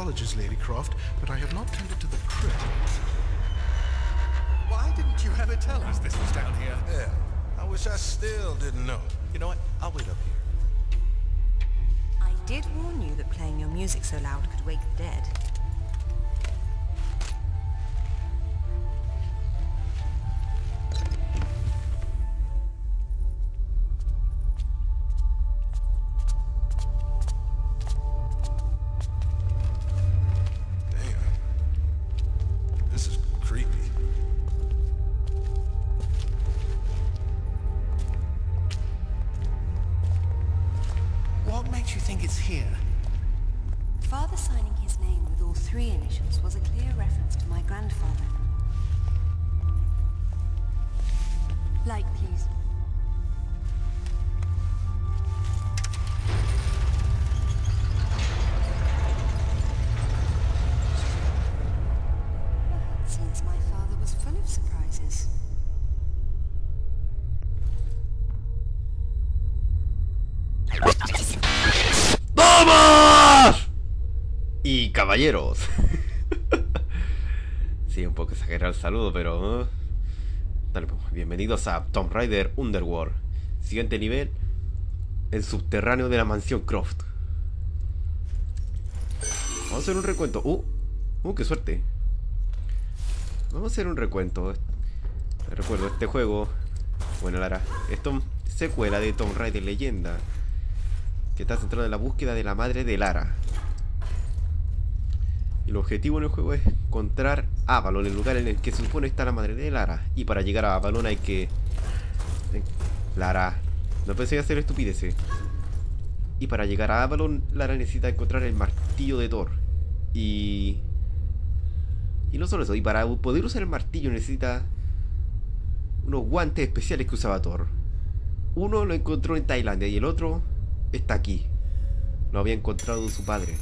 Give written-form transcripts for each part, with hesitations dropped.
apologies, Lady Croft, but I have not tended to the crypt. Why didn't you ever tell us this was down here? Yeah, I wish I still didn't know. You know what? I'll wait up here. I did warn you that playing your music so loud could wake the dead. What makes you think it's here? Father signing his name with all three initials was a clear reference to my grandfather. Light, please. Well, it seems my father was full of surprises. ¡Damas! Y caballeros. Sí, un poco exagerado el saludo, pero... Dale, pues, bienvenidos a Tomb Raider Underworld. Siguiente nivel, el subterráneo de la mansión Croft. Vamos a hacer un recuento. ¡Qué suerte! Vamos a hacer un recuento. Recuerdo, este juego... Bueno, Lara, esto es secuela de Tomb Raider Leyenda, que está centrado en la búsqueda de la madre de Lara. Y el objetivo en el juego es encontrar Avalon, el lugar en el que se supone está la madre de Lara. Y para llegar a Avalon hay que... Lara, no pensé en hacer estupideces. Y para llegar a Avalon, Lara necesita encontrar el martillo de Thor. Y no solo eso, y para poder usar el martillo necesita unos guantes especiales que usaba Thor. Uno lo encontró en Tailandia y el otro está aquí. Lo había encontrado su padre.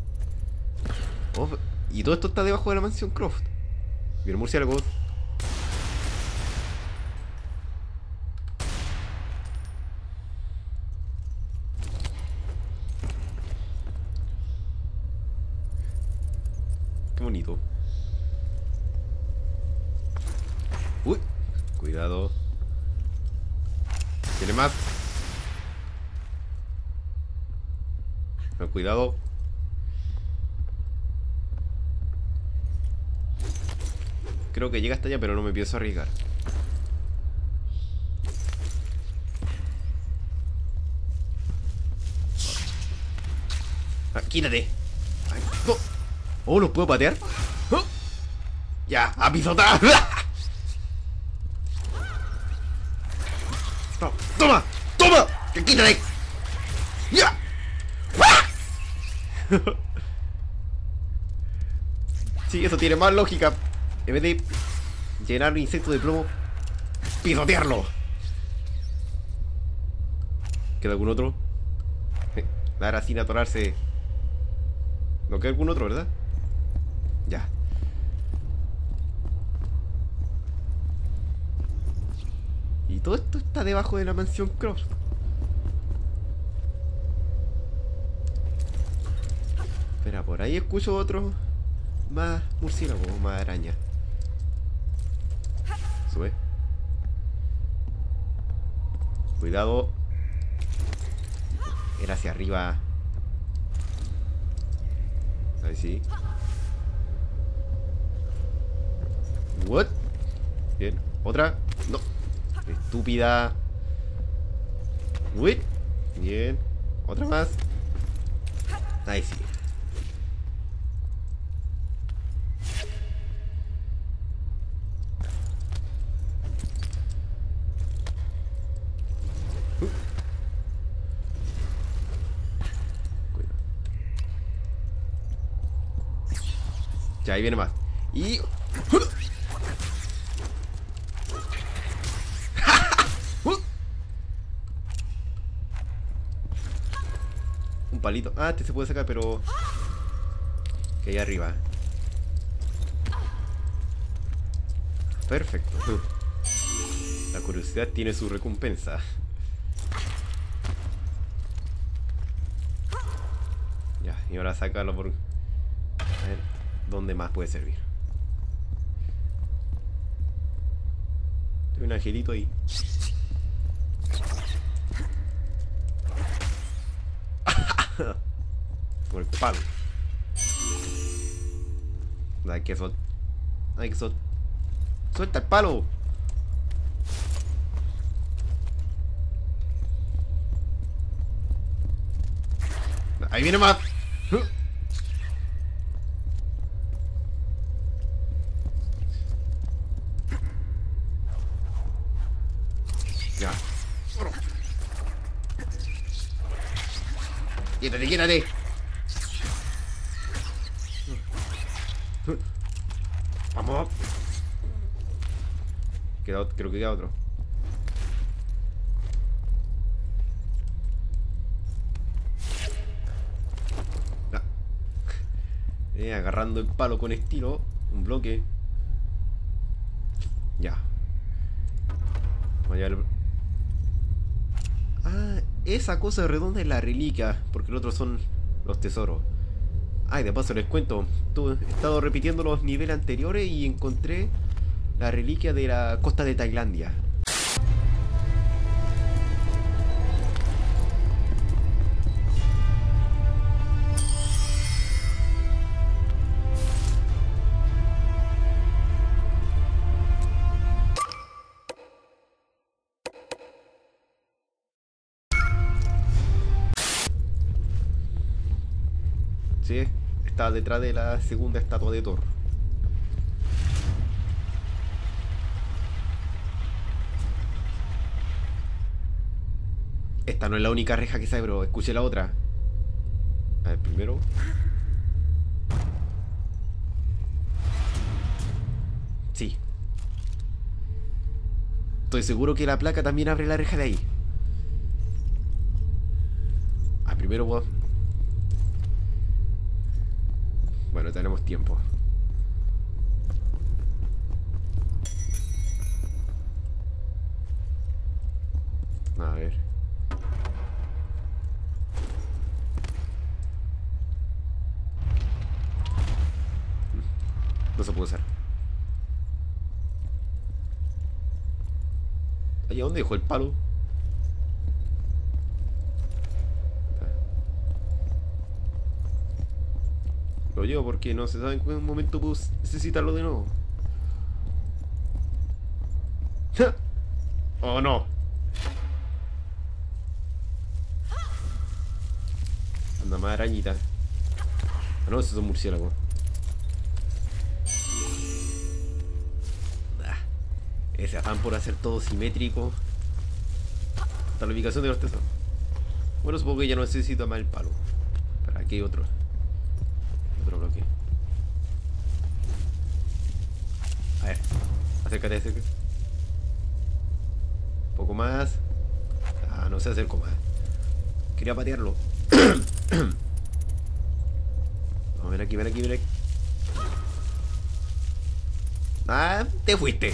Y todo esto está debajo de la mansión Croft. Bien, murciélagos. Qué bonito. Uy, cuidado. ¿Tiene más? No, cuidado. Creo que llega hasta allá, pero no me pienso arriesgar. Quítate. Ay, no. Oh, ¿los puedo patear? Oh. Ya, a pisotar. No, toma, toma. Quítate. Ya. Sí, eso tiene más lógica. En vez de llenar un insecto de plomo, pisotearlo. ¿Queda algún otro? Lara sin atorarse. ¿No queda algún otro, verdad? Ya. Y todo esto está debajo de la mansión Croft. Espera, por ahí escucho otro. Más murciélago, más araña. Sube. Cuidado. Era hacia arriba. Ahí sí. What? Bien. Otra. No. Estúpida. Wait. Bien. Otra más. Ahí sí. Ya, ahí viene más. Y... un palito. Ah, este se puede sacar, pero... que ahí arriba. Perfecto. La curiosidad tiene su recompensa. Ya, y ahora sacarlo por... A ver, ¿dónde más puede servir? Hay un angelito ahí. Con el palo. Hay que ¡suelta el palo! Ahí viene más. Ya. Quítate, quítate. Vamos. Creo que queda otro. Agarrando el palo con estilo. Un bloque. Ya. Vamos a llevar Ah, esa cosa redonda es la reliquia, porque el otro son los tesoros. Ay, de paso les cuento. He estado repitiendo los niveles anteriores y encontré la reliquia de la costa de Tailandia. Sí, está detrás de la segunda estatua de Thor. Esta no es la única reja que sabe, pero escuche la otra. A ver, primero. Sí. Estoy seguro que la placa también abre la reja de ahí. Ah, primero vos. Bueno, tenemos tiempo. A ver. No se puede usar. ¿Allá dónde dejó el palo? Lo llevo porque no se sabe en qué momento puedo necesitarlo de nuevo. Oh no. Anda más arañita. Ah no, esos son murciélagos. Ese afán por hacer todo simétrico. Hasta la ubicación de los tesoros. Bueno, supongo que ya no necesito más el palo. Pero aquí hay otro. Otro bloque. A ver, acércate, acércate. Un poco más. Ah, no se acercó más. Quería patearlo. Vamos a ver aquí, ven aquí, ven aquí. Ah, te fuiste.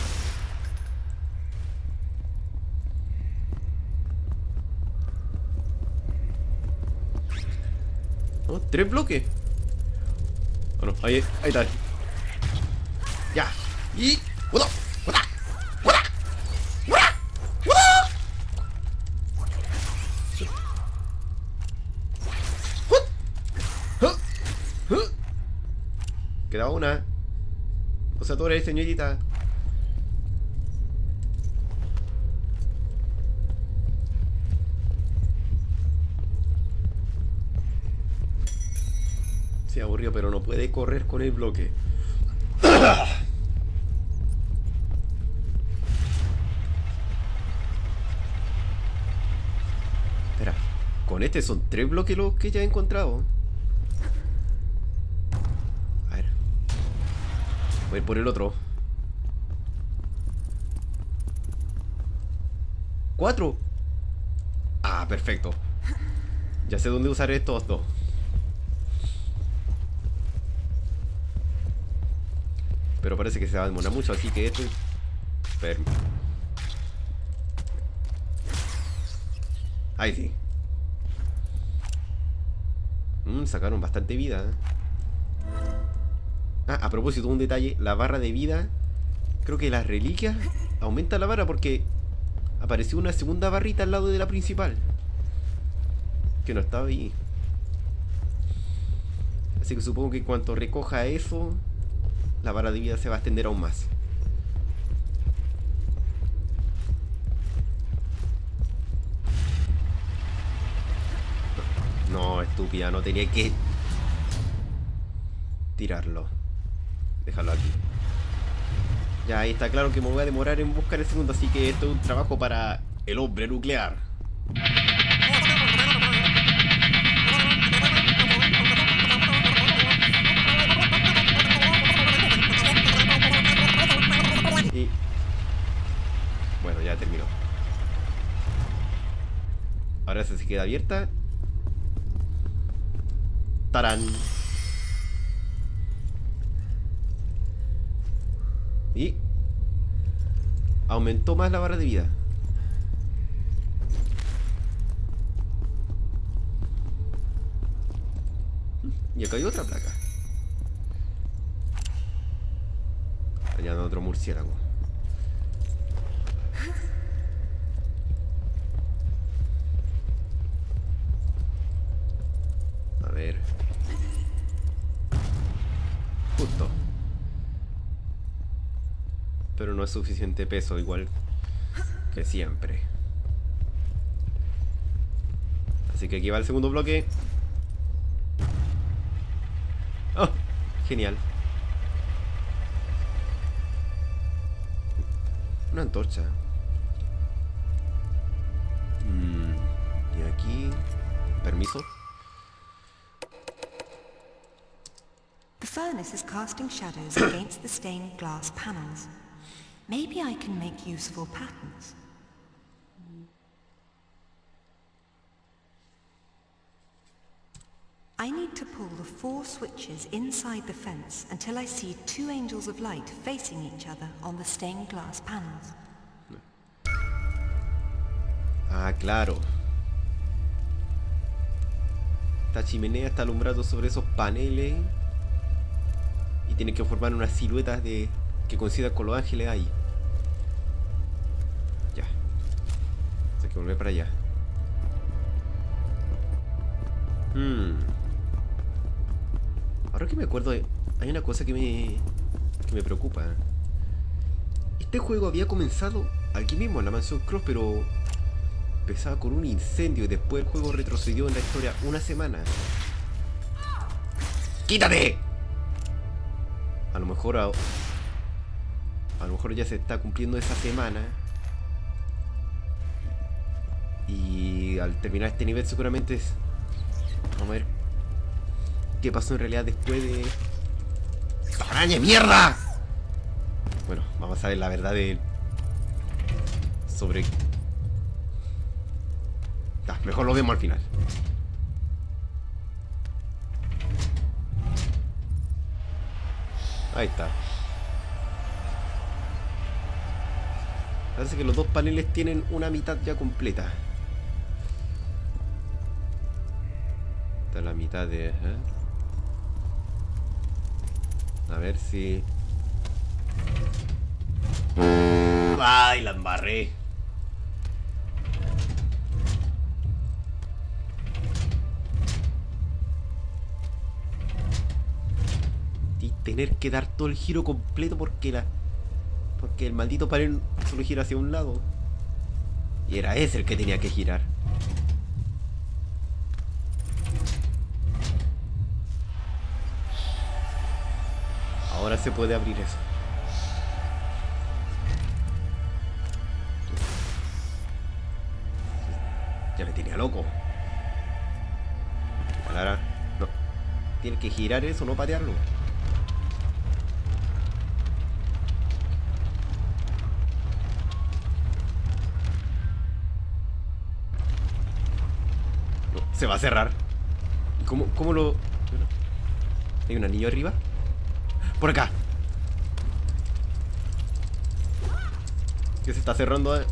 Oh, 3 bloques. Bueno, ahí está. Ya. Y... ¡Uno! ¡Uno! ¡Uno! ¡Uno! Queda una. O sea, tú eres señorita. Se aburrió, pero no puede correr con el bloque. Espera, con este son 3 bloques los que ya he encontrado. A ver. Voy a ir por el otro. 4. Ah, perfecto. Ya sé dónde usar estos dos. Pero parece que se va a demorar mucho, así que esto... Ahí sí. Sacaron bastante vida, ¿eh? Ah, a propósito, un detalle. La barra de vida, creo que las reliquias aumenta la barra porque apareció una segunda barrita al lado de la principal, que no estaba ahí. Así que supongo que en cuanto recoja eso, la barra de vida se va a extender aún más. No, estúpida, no tenía que tirarlo. Déjalo aquí. Ya, ahí está claro que me voy a demorar en buscar el segundo, así que esto es un trabajo para el hombre nuclear. Y... bueno, ya terminó. Ahora se queda abierta. ¡Tarán! Y aumentó más la barra de vida. Y acá hay otra placa. Allá hay otro murciélago. A ver. Justo. Pero no es suficiente peso, igual que siempre. Así que aquí va el segundo bloque. ¡Oh! Genial. Una antorcha. Y aquí... permiso. The furnace is casting shadows against the stained glass panels. Maybe I can make useful patterns. I need to pull the 4 switches inside the fence until I see 2 angels of light facing each other on the stained glass panels. Ah, claro. Esta chimenea está alumbrando sobre esos paneles y tiene que formar unas siluetas de que coincidan con los ángeles ahí. Ya. Hay que volver para allá. Ahora que me acuerdo, hay una cosa que me preocupa. Este juego había comenzado aquí mismo en la mansión Cross, pero empezaba con un incendio y después el juego retrocedió en la historia una semana. ¡Quítate! A lo mejor ya se está cumpliendo esa semana. Y al terminar este nivel seguramente es... vamos a ver qué pasó en realidad después de... ¡araña mierda! Bueno, vamos a ver la verdad de... sobre... mejor lo vemos al final. Ahí está. Parece que los 2 paneles tienen una mitad ya completa. Esta es la mitad de... a ver si... ¡ay, la embarré! Y tener que dar todo el giro completo porque el maldito panel solo gira hacia un lado. Y era ese el que tenía que girar. Ahora se puede abrir eso. Ya me tenía loco. Ahora, no. Tiene que girar eso, no patearlo. No, se va a cerrar. ¿Y cómo lo...? ¿Hay un anillo arriba? Por acá. Que se está cerrando allá.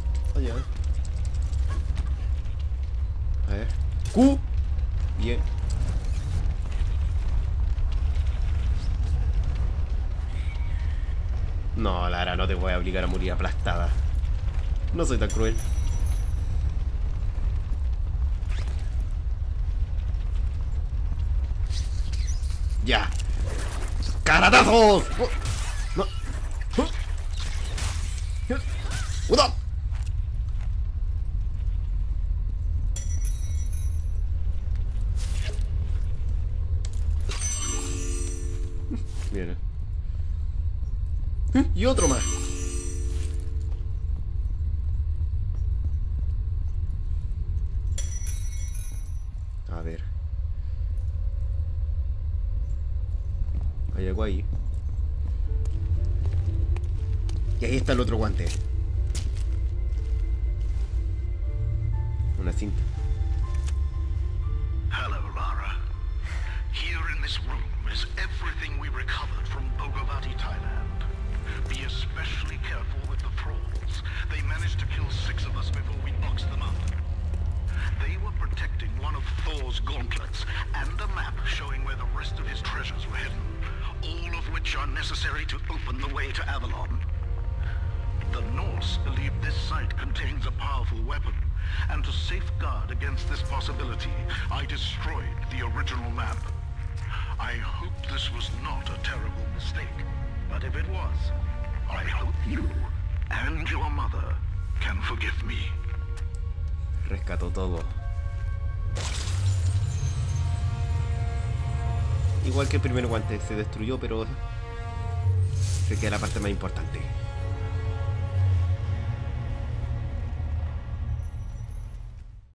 A ver. Q. Bien. No, Lara, no te voy a obligar a morir aplastada. No soy tan cruel. ¡Ya! ¡Caratazos! ¡No! ¡Uno! Mira. Y otro más. A ver. Hay algo ahí. Y ahí está el otro guante. Una cinta. Hello, Lara. Here in this room is everything we recovered from Bogavati, Thailand. Be especially careful with the thralls. They managed to kill 6 of us before we boxed them up. They were protecting one of Thor's gauntlets and a map showing where the rest of his treasures were hidden, all of which are necessary to open the way to Avalon. The Norse believe this site contains a powerful weapon, and to safeguard against this possibility, I destroyed the original map. I hope this was not a terrible mistake, but if it was, I hope you and your mother can forgive me. Rescató todo. Igual que el primer guante, se destruyó, pero se queda la parte más importante.